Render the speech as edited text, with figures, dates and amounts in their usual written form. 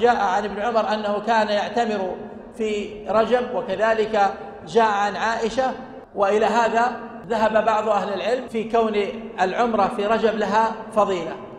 جاء عن ابن عمر أنه كان يعتمر في رجب، وكذلك جاء عن عائشة. وإلى هذا ذهب بعض أهل العلم في كون العمرة في رجب لها فضيلة.